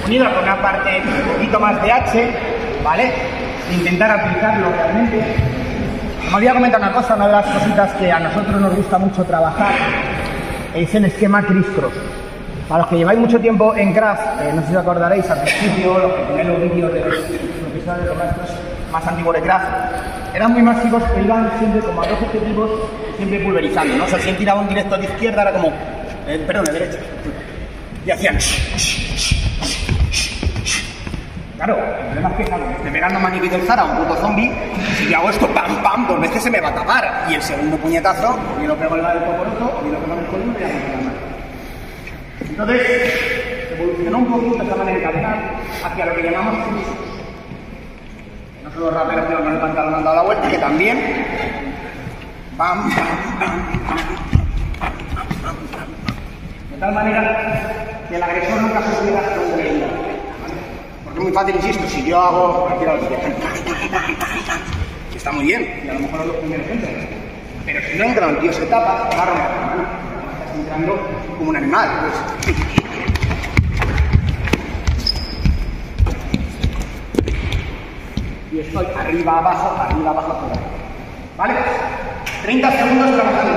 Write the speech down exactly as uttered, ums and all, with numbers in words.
unido con una parte un poquito más de H, ¿vale? Intentar aplicarlo realmente. Me olvidé comentar una cosa, una de las cositas que a nosotros nos gusta mucho trabajar es el esquema criss-cross. Para los que lleváis mucho tiempo en Craft, eh, no sé si os acordaréis al principio, los que tenéis los vídeos de los profesores, los maestros más antiguos de Craft, eran muy mágicos que iban siempre como a dos objetivos, siempre pulverizando, ¿no? O sea, si él tiraba un directo de izquierda, era como, eh, perdón, de derecha. Y hacían... Claro, el problema es que, claro, me estoy pegando maniquí del Zara a un puto zombie, si yo hago esto, pam, pam, dos veces se me va a tapar. Y el segundo puñetazo, ni lo pego en la del poporoto, ni lo pego en el columno, y ya no me mano. Entonces, evolucionó un poquito esta manera de caminar hacia lo que llamamos criss-cross. No solo los raperos que con el pantalón han dado la vuelta, que también, pam, pam, pam, pam, pam, pam, pam. De tal manera que el agresor nunca se pudiera sonreír. Porque es muy fácil, insisto, si yo hago cualquier otro, está muy bien, y a lo mejor es los primeros ejemplos. Pero si no entra, el tío se tapa, va a romper la mano. Estás entrando como un animal. Pues. Y estoy arriba, abajo, arriba, abajo, por ahí. ¿Vale? treinta segundos trabajando.